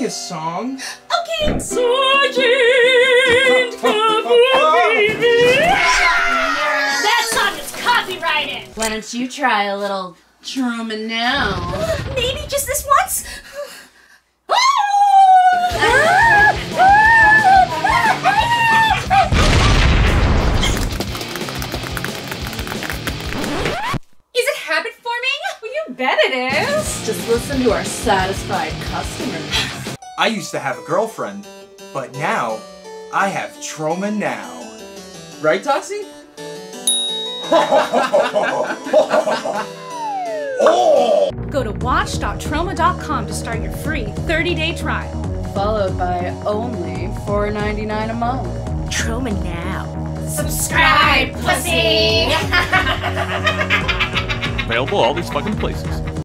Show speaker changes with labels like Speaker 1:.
Speaker 1: me a song.
Speaker 2: Okay. Sergeant, that song is copyrighted.
Speaker 3: Why don't you try a little Troma Now?
Speaker 2: Maybe just this once?
Speaker 4: Is it habit forming? Well, you bet it is.
Speaker 3: Just listen to our satisfied customers.
Speaker 1: I used to have a girlfriend, but now I have Troma Now. Right, Toxie?
Speaker 4: Go to watch.troma.com to start your free 30-day trial.
Speaker 3: Followed by only $4.99 a month.
Speaker 2: Troma Now. Subscribe, pussy!
Speaker 5: Available all these fucking places.